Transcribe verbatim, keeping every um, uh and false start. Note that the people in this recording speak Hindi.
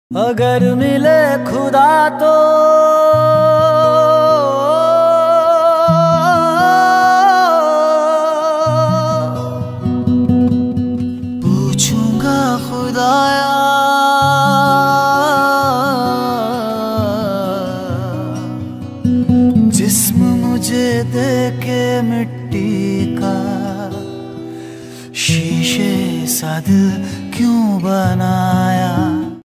अगर मिले खुदा तो पूछूंगा खुदाया जिस्म मुझे दे के मिट्टी का शीशे सा दिल क्यों बनाया।